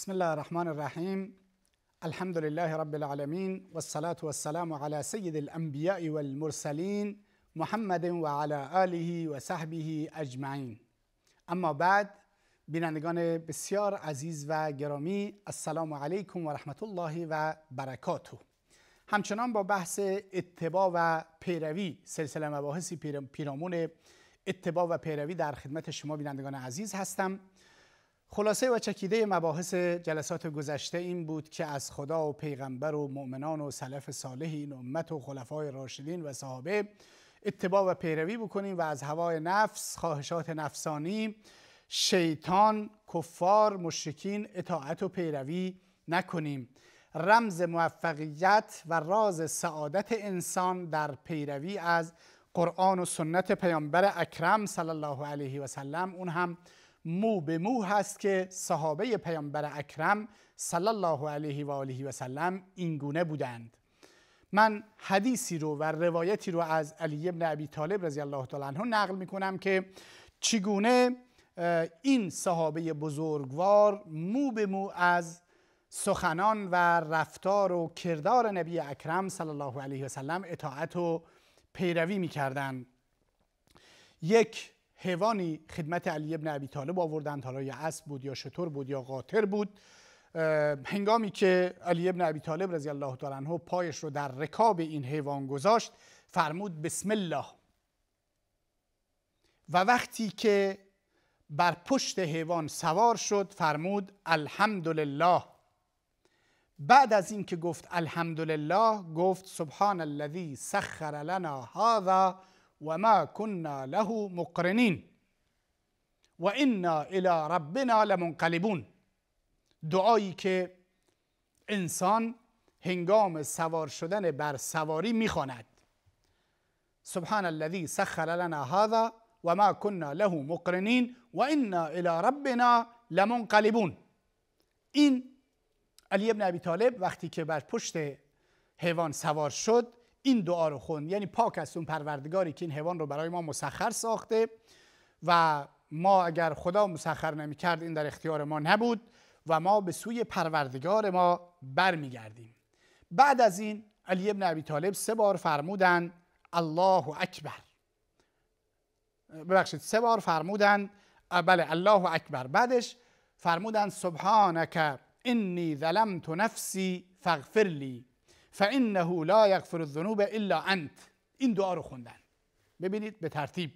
بسم الله الرحمن الرحیم. الحمد لله رب العالمین و الصلاة و السلام علی سید الانبیاء والمرسلین محمد و علی آله و صحبه اجمعین. اما بعد، بینندگان بسیار عزیز و گرامی، السلام علیکم و رحمت الله و برکاته. همچنان با بحث اتباع و پیروی، سلسله مباحثی پیرامون اتباع و پیروی در خدمت شما بینندگان عزیز هستم. خلاصه و چکیده مباحث جلسات گذشته این بود که از خدا و پیغمبر و مؤمنان و سلف صالح این امت و خلفای راشدین و صحابه اتباع و پیروی بکنیم و از هوای نفس، خواهشات نفسانی، شیطان، کفار، مشرکین اطاعت و پیروی نکنیم. رمز موفقیت و راز سعادت انسان در پیروی از قرآن و سنت پیامبر اکرم صلی الله علیه و سلم، اون هم مو به مو هست که صحابه پیامبر اکرم صلی الله علیه و آله و سلم این گونه بودند. من حدیثی رو و روایتی رو از علی ابن ابی طالب رضی الله تعالی عنه نقل میکنم که چگونه این صحابه بزرگوار مو به مو از سخنان و رفتار و کردار نبی اکرم صلی الله علیه و سلم اطاعت و پیروی میکردند. یک حیوانی خدمت علی ابن ابی طالب آوردند، حالا یا اسب بود یا شتر بود یا قاطر بود. هنگامی که علی ابن ابی طالب رضی الله تعالی عنه پایش رو در رکاب این حیوان گذاشت، فرمود بسم الله. و وقتی که بر پشت حیوان سوار شد فرمود الحمدلله. بعد از این که گفت الحمدلله، گفت سبحان الذی سخر لنا هذا و ما كنا له مقرنین و انا الی ربنا لمنقلبون. دعایی که انسان هنگام سوار شدن بر سواری میخواند. سبحان الذی سخر لنا هذا و ما كنا له مقرنین و انا الی ربنا لمنقلبون. این علی ابن ابی طالب وقتی که بر پشت حیوان سوار شد این دعا رو خوند، یعنی پاک است اون پروردگاری که این حیوان رو برای ما مسخر ساخته و ما اگر خدا مسخر نمی‌کرد این در اختیار ما نبود و ما به سوی پروردگار ما برمیگردیم. بعد از این علی ابن ابی طالب 3 بار فرمودند الله اکبر. ببخشید 3 بار فرمودند بله الله اکبر. بعدش فرمودند سبحانک انی ظلمت نفسی فاغفر لی فانه لا یغفر الذنوب الا انت. این دعا رو خوندن. ببینید به ترتیب.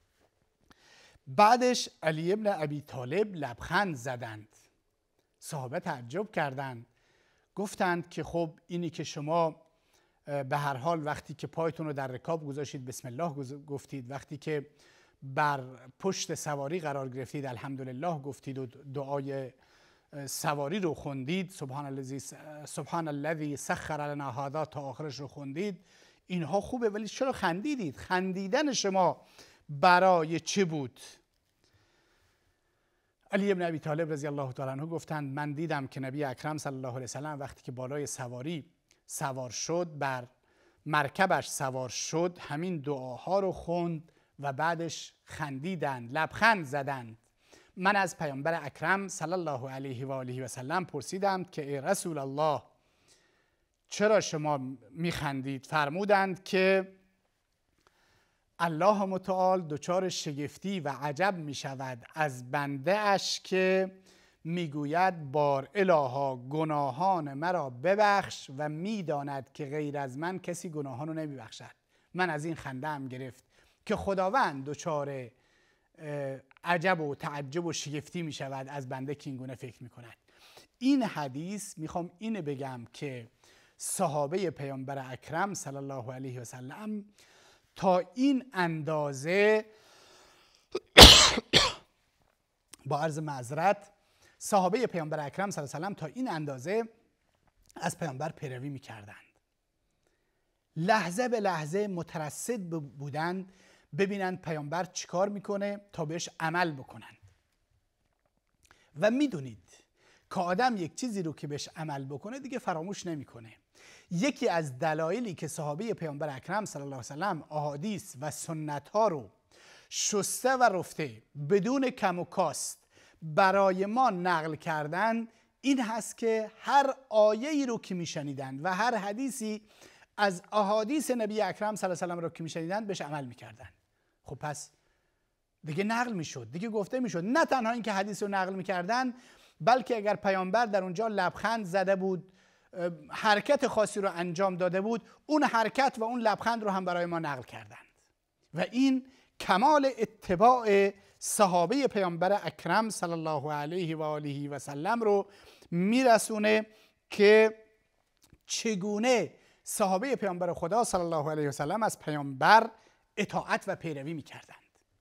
بعدش علی ابن ابی طالب لبخند زدند. صحابه تعجب کردند، گفتند که خب اینی که شما به هر حال وقتی که پایتون رو در رکاب گذاشتید بسم الله گفتید، وقتی که بر پشت سواری قرار گرفتید الحمدلله گفتید و دعای سواری رو خوندید، سبحان الذی سخر لنا هذا تا آخرش رو خوندید، اینها خوبه، ولی چرا خندیدید؟ خندیدن شما برای چه بود؟ علی ابن ابی طالب رضی الله تعالی عنه گفتند من دیدم که نبی اکرم صلی الله علیه و سلم وقتی که بالای سواری سوار شد، بر مرکبش سوار شد، همین دعاها رو خوند و بعدش خندیدند، لبخند زدند. من از پیامبر اکرم صلی الله علیه و آله و سلم پرسیدم که ای رسول الله چرا شما میخندید؟ فرمودند که الله متعال دچار شگفتی و عجب میشود از بنده اش که میگوید بار الها گناهان مرا ببخش و میداند که غیر از من کسی گناهان رو نمیبخشد. من از این خنده هم گرفت که خداوند دچار عجب و تعجب و شگفتی می شود از بنده که این گونه فکر می کند. این حدیث میخوام اینو بگم که صحابه پیامبر اکرم صلی الله علیه و سلم تا این اندازه با عرض معذرت، صحابه پیامبر اکرم صلی الله علیه و سلم تا این اندازه از پیامبر پیروی می کردند. لحظه به لحظه مترصد بودند ببینند پیامبر چیکار میکنه تا بهش عمل بکنند. و میدونید که آدم یک چیزی رو که بهش عمل بکنه دیگه فراموش نمیکنه. یکی از دلایلی که صحابه پیامبر اکرم صلی الله علیه و سلم احادیث و سنت ها رو شسته و رفته بدون کم و کاست برای ما نقل کردن این هست که هر آیه‌ای رو که میشنیدند و هر حدیثی از احادیث نبی اکرم صلی الله علیه و آله رو که میشنیدند بهش عمل میکردند. خب پس دیگه نقل میشد، دیگه گفته میشد. نه تنها اینکه حدیث رو نقل میکردن، بلکه اگر پیامبر در اونجا لبخند زده بود، حرکت خاصی رو انجام داده بود، اون حرکت و اون لبخند رو هم برای ما نقل کردند. و این کمال اتباع صحابه پیامبر اکرم صلی الله علیه و آله و سلم رو میرسونه که چگونه صحابه پیامبر خدا صلی الله علیه و سلم از پیامبر اطاعت و پیروی میکردند.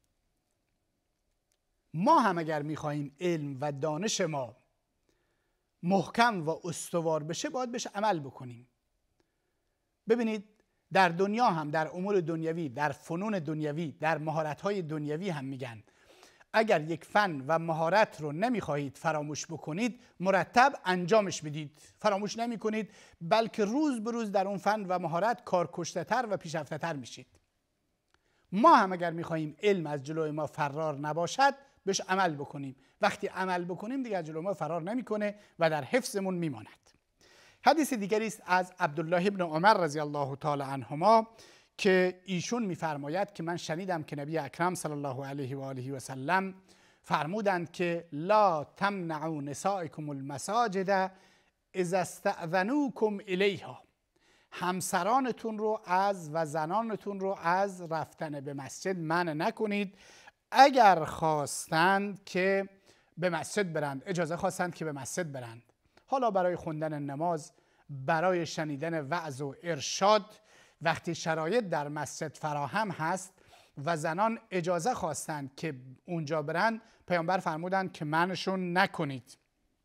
ما هم اگر میخواهیم علم و دانش ما محکم و استوار بشه، باید بهش عمل بکنیم. ببینید در دنیا هم، در امور دنیوی، در فنون دنیوی، در مهارت‌های دنیوی هم میگن اگر یک فن و مهارت رو نمیخواهید فراموش بکنید، مرتب انجامش بدید. فراموش نمی کنید، بلکه روز به روز در اون فن و مهارت کارکشته‌تر و پیشرفته‌تر میشید. ما هم اگر میخواهیم علم از جلوی ما فرار نباشد، بهش عمل بکنیم. وقتی عمل بکنیم دیگه از جلوی ما فرار نمیکنه و در حفظمون میماند. حدیث دیگری است از عبدالله ابن عمر رضی الله تعالی عنهما که ایشون میفرماید که من شنیدم که نبی اکرم صلی الله علیه و آله و سلم فرمودند که لا تمنعوا نسائکم المساجد اذا استأذنوکم الیها. همسرانتون رو و زنانتون رو از رفتن به مسجد منع نکنید اگر خواستند که به مسجد برند، اجازه خواستند که به مسجد برند. حالا برای خوندن نماز، برای شنیدن وعظ و ارشاد، وقتی شرایط در مسجد فراهم هست و زنان اجازه خواستند که اونجا برند، پیامبر فرمودند که منعشون نکنید.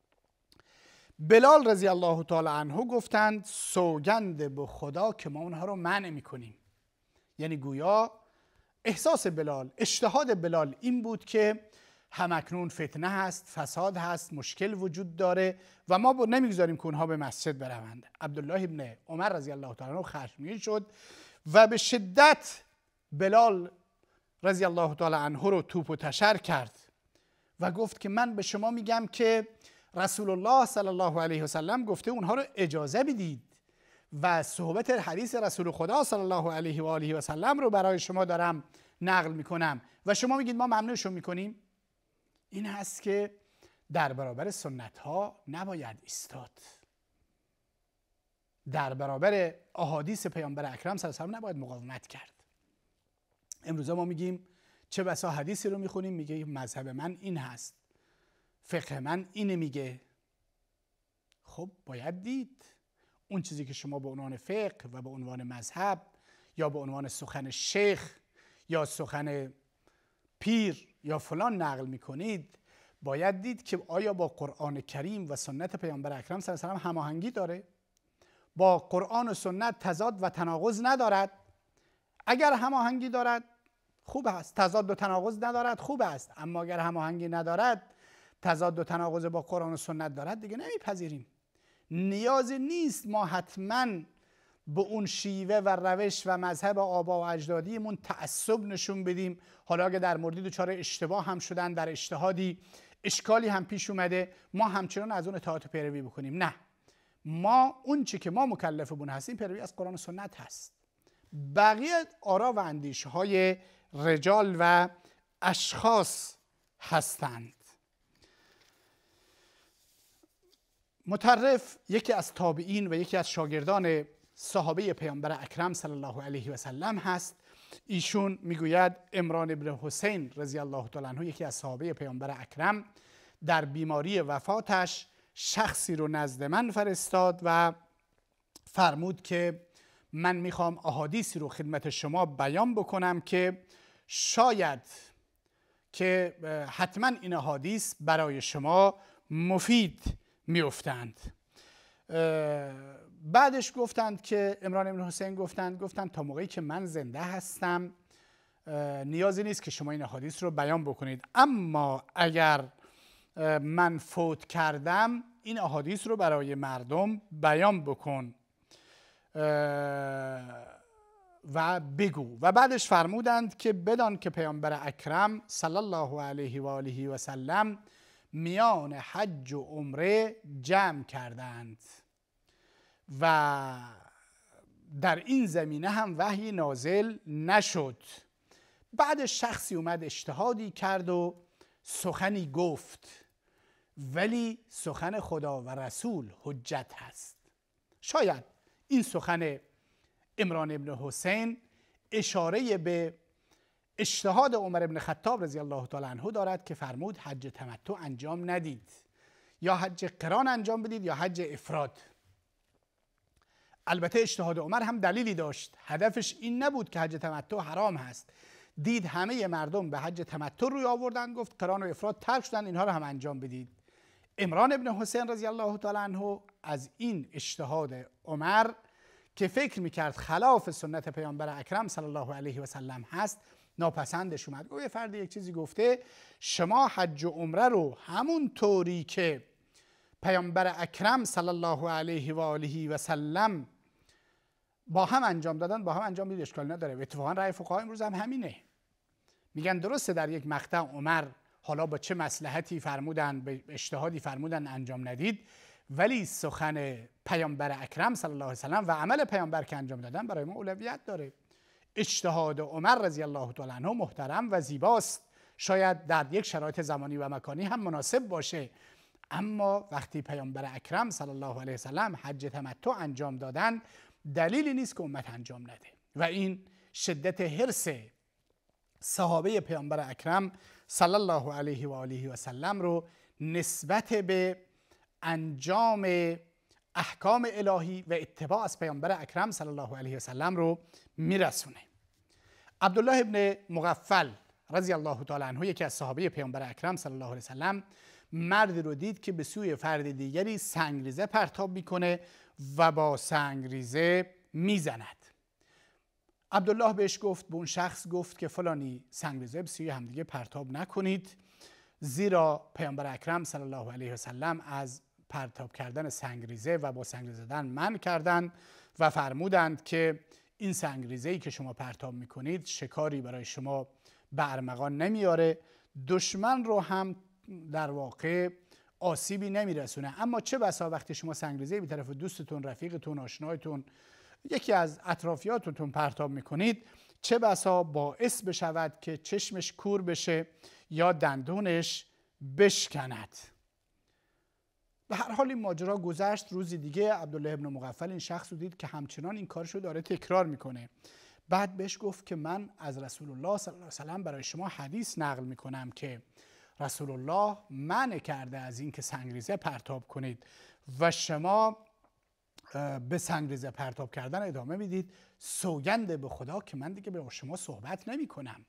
بلال رضی الله تعالی عنه گفتند سوگند به خدا که ما اونها رو منع میکنیم. یعنی گویا احساس بلال، اجتهاد بلال این بود که همکنون فتنه هست، فساد هست، مشکل وجود داره و ما نمیگذاریم که اونها به مسجد بروند. عبدالله ابن عمر رضی الله تعالی عنه خشمگین شد و به شدت بلال رضی الله تعالی عنه رو توپ و تشر کرد و گفت که من به شما میگم که رسول الله صلی الله علیه و سلم گفته اونها رو اجازه بدید و صحبت حدیث رسول خدا صلی الله علیه و آله و سلم رو برای شما دارم نقل میکنم و شما میگید ما ممنوعشون میکنیم. این هست که در برابر سنت ها نباید ایستاد. در برابر احادیث پیامبر اکرم صلی الله علیه و سلم نباید مقاومت کرد. امروزه ما میگیم چه بسا حدیثی رو میخونیم میگه مذهب من این هست، فقه من اینه میگه. خب باید دید اون چیزی که شما به عنوان فقه و به عنوان مذهب یا به عنوان سخن شیخ یا سخن پیر یا فلان نقل میکنید، باید دید که آیا با قرآن کریم و سنت پیامبر اکرم صلی الله علیه و آله هماهنگی داره؟ با قرآن و سنت تضاد و تناقض ندارد؟ اگر هماهنگی دارد خوب است، تضاد و تناقض ندارد خوب است. اما اگر هماهنگی ندارد، تضاد و تناقض با قرآن و سنت دارد، دیگه نمیپذیریم. نیازی نیست ما حتما به اون شیوه و روش و مذهب آبا و اجدادیمون تعصب نشون بدیم. حالا اگه در موردی دچار اشتباه هم شدن، در اجتهادی اشکالی هم پیش اومده، ما همچنان از اون اطاعت و پیروی بکنیم. نه، ما اون چی که ما مکلف بون هستیم پیروی از قرآن و سنت هست. بقیه آرا و اندیشه های رجال و اشخاص هستند. مطرف یکی از تابعین و یکی از شاگردان صحابه پیامبر اکرم صلی الله علیه و سلم هست. ایشون میگوید عمران ابن حسین رضی الله تعالی عنه یکی از صحابه پیامبر اکرم در بیماری وفاتش شخصی رو نزد من فرستاد و فرمود که من میخوام احادیثی رو خدمت شما بیان بکنم که شاید که حتما این احادیث برای شما مفید میافتند. بعدش گفتند که عمران بن حسین گفتند تا موقعی که من زنده هستم نیازی نیست که شما این احادیث رو بیان بکنید، اما اگر من فوت کردم این احادیث رو برای مردم بیان بکن و بگو. و بعدش فرمودند که بدان که پیامبر اکرم صلی الله علیه و آله و سلم میان حج و عمره جمع کردند و در این زمینه هم وحی نازل نشد. بعد شخصی اومد اجتهادی کرد و سخنی گفت، ولی سخن خدا و رسول حجت هست. شاید این سخن عمران ابن حسین اشاره به اجتهاد عمر ابن خطاب رضی الله تعالی عنه دارد که فرمود حج تمتع انجام ندید، یا حج قران انجام بدید یا حج افراد. البته اجتهاد عمر هم دلیلی داشت، هدفش این نبود که حج تمتع حرام هست. دید همه مردم به حج تمتع روی آوردن، گفت قران و افراد ترک شدن، اینها رو هم انجام بدید. عمران ابن حسین رضی الله تعالی عنه از این اجتهاد عمر که فکر میکرد خلاف سنت پیامبر اکرم صلی الله علیه و سلم هست ناپسندش اومد. گفت یه فرد یک چیزی گفته، شما حج و عمره رو همون طوری که پیامبر اکرم صلی الله علیه و آله و سلم با هم انجام دادن با هم انجام بدید، اشکال نداره. و اتفاقا رأی فقها امروز هم همینه. میگن درسته در یک مقطع عمر حالا با چه مصلحتی فرمودن، به اجتهادی فرمودن انجام ندید، ولی سخن پیامبر اکرم صلی الله علیه و سلم و عمل پیامبر که انجام دادن برای ما اولویت داره. اجتهاد عمر رضی الله تعالی عنه محترم و زیباست، شاید در یک شرایط زمانی و مکانی هم مناسب باشه، اما وقتی پیامبر اکرم صلی الله علیه و سلم حج تمتع انجام دادن دلیلی نیست که امت انجام نده. و این شدت حرص صحابه پیامبر اکرم صلی الله علیه و آله و سلم رو نسبت به انجام احکام الهی و اتباع از پیامبر اکرم صلی الله علیه و سلم رو میرسونه. عبدالله ابن مغفل رضی الله تعالی عنه، یکی از صحابه پیامبر اکرم صلی الله علیه و سلم، مردی رو دید که به سوی فرد دیگری سنگریزه پرتاب میکنه و با سنگریزه میزند. عبدالله بهش گفت، به اون شخص گفت که فلانی سنگریزه به سوی همدیگه پرتاب نکنید، زیرا پیامبر اکرم صلی الله علیه و سلم از پرتاب کردن سنگریزه و با سنگریزه زدن منع کردند و فرمودند که این سنگریزه‌ای که شما پرتاب میکنید شکاری برای شما به ارمغان نمیاره، دشمن رو هم در واقع آسیبی نمیرسونه. اما چه بسا وقتی شما سنگریزه‌ای به طرف دوستتون، رفیقتون، آشنایتون، یکی از اطرافیاتتون پرتاب میکنید، چه بسا باعث بشود که چشمش کور بشه یا دندونش بشکند. به هر حال این ماجرا گذشت. روزی دیگه عبدالله ابن مغفل این شخص رو دید که همچنان این کارشو داره تکرار میکنه. بعد بهش گفت که من از رسول الله صلی الله علیه و سلم برای شما حدیث نقل میکنم که رسول الله منع کرده از این که سنگریزه پرتاب کنید و شما به سنگریزه پرتاب کردن ادامه میدید. سوگند به خدا که من دیگه به شما صحبت نمی کنم،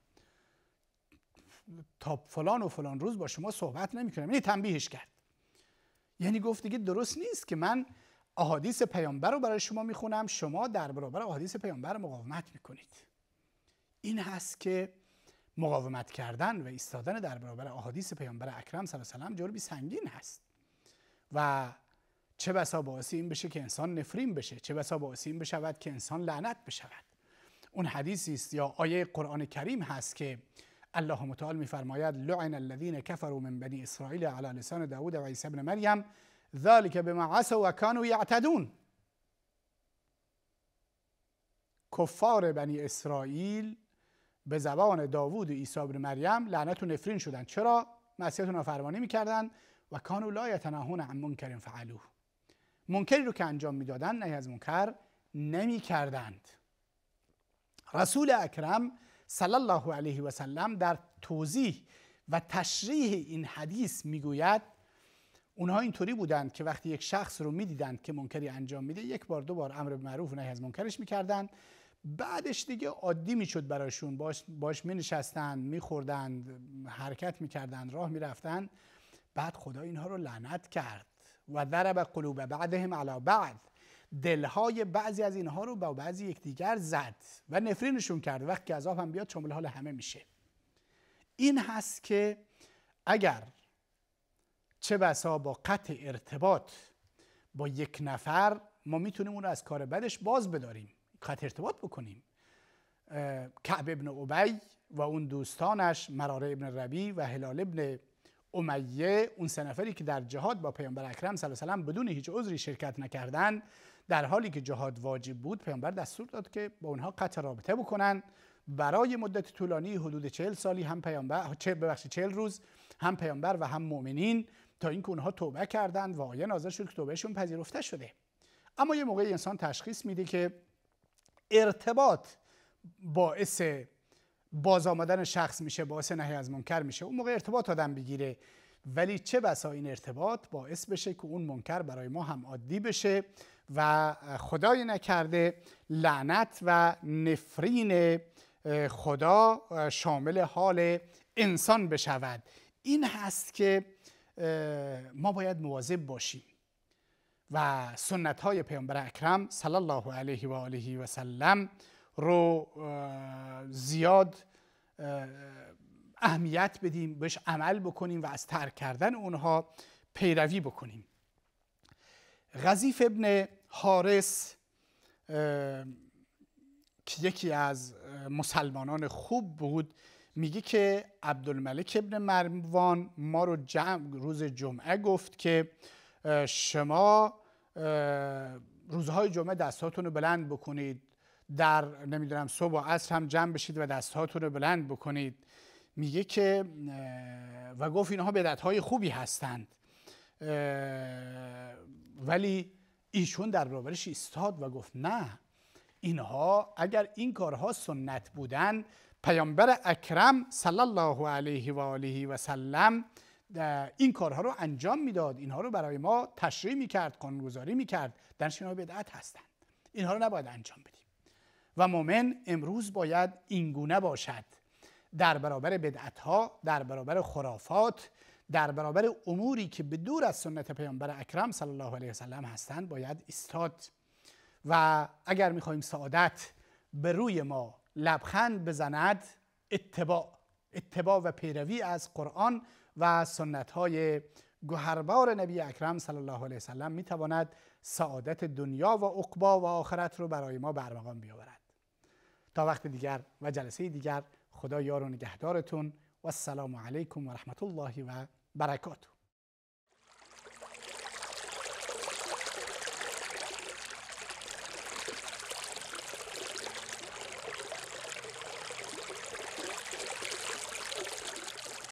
تا فلان و فلان روز با شما صحبت نمی کنم. یعنی تنبیهش کرد، یعنی گفت دیگه درست نیست که من احادیث پیامبر رو برای شما میخونم، شما در برابر احادیث پیامبر مقاومت میکنید. این هست که مقاومت کردن و ایستادن در برابر احادیث پیامبر اکرم صلی الله علیه و سلم جرمی سنگین هست و چه بسا باعث این بشه که انسان نفرین بشه، چه بسا باعث این بشود که انسان لعنت بشود. اون حدیثی است یا آیه قرآن کریم هست که الله متعال میفرماید لعن الذین کفروا من بنی اسرائیل علی لسان داوود و عیسی ابن مریم ذلک بما عصوا و کانوا یعتدون. کفار بنی اسرائیل به زبان داوود و عیسی ابن مریم لعنت و نفرین شدند. چرا؟ معصیت و نافرمانی میکردند و کانوا لا یتناهون عن منکر فعلوه. منکری رو که انجام میدادن نهی از منکر نمیکردند. رسول اکرم صلی الله علیه و سلم در توضیح و تشریح این حدیث میگوید اونها اینطوری بودند که وقتی یک شخص رو میدیدند که منکری انجام میده، یک بار دو بار امر به معروف و نهی از منکرش میکردند، بعدش دیگه عادی میشد براشون، باش مینشستند، میخوردند، حرکت میکردند، راه میرفتند. بعد خدا اینها رو لعنت کرد و ضرب قلوب بعضهم علی بعض، دلهای بعضی از اینها رو با بعضی یکدیگر زد و نفرینشون کرد. وقتی عذاب هم بیاد شامل حال همه میشه. این هست که اگر چه بسا با قطع ارتباط با یک نفر ما میتونیم اون رو از کار بدش باز بداریم، قطع ارتباط بکنیم. کعب ابن ابی و اون دوستانش مراره ابن ربی و هلال ابن امیه، اون 3 نفری که در جهاد با پیامبر اکرم صلی الله علیه و سلم بدون هیچ عذری شرکت نکردن، در حالی که جهاد واجب بود پیامبر دستور داد که با اونها قطع رابطه بکنن. برای مدت طولانی حدود 40 سالی هم پیامبر 40 روز هم پیامبر و هم مؤمنین، تا اینکه اونها توبه کردند و آیه نازل شد که توبهشون پذیرفته شده. اما یه موقعی انسان تشخیص میده که ارتباط باعث باز آمدن شخص میشه، باعث نهی از منکر میشه، اون موقع ارتباط آدم بگیره. ولی چه بسا این ارتباط باعث بشه که اون منکر برای ما هم عادی بشه و خدای نکرده لعنت و نفرین خدا شامل حال انسان بشود. این هست که ما باید مواظب باشیم و سنت های پیامبر اکرم صلی الله علیه و آله و سلم رو زیاد اهمیت بدیم، بهش عمل بکنیم و از ترک کردن اونها پیروی بکنیم. غضیف ابن حارث که یکی از مسلمانان خوب بود میگه که عبدالملک ابن مروان ما رو روز جمعه گفت که شما روزهای جمعه دستاتون رو بلند بکنید، در نمیدونم صبح و عصر هم جمع بشید و دستاتون رو بلند بکنید. میگه که و گفت اینها بدعت‌های خوبی هستند، ولی ایشون در برابرش ایستاد و گفت نه، اینها اگر این کارها سنت بودن پیامبر اکرم صلی الله علیه و آله و سلم این کارها رو انجام میداد، اینها رو برای ما تشریح میکرد، قانونگذاری میکرد، درش اینها بدعت هستند، اینها رو نباید انجام بدیم. و مؤمن امروز باید اینگونه باشد، در برابر بدعت‌ها، در برابر خرافات، در برابر اموری که به دور از سنت پیامبر اکرم صلی الله علیه و سلم هستند باید ایستاد. و اگر می‌خواهیم سعادت به روی ما لبخند بزند، اتباع و پیروی از قرآن و سنت‌های گوهربار نبی اکرم صلی الله علیه و سلم می‌تواند سعادت دنیا و عقبی و آخرت رو برای ما برمغان بیاورد. تا وقت دیگر و جلسه دیگر، خدا یار و نگهدارتون و السلام علیکم و رحمت الله و برکاته.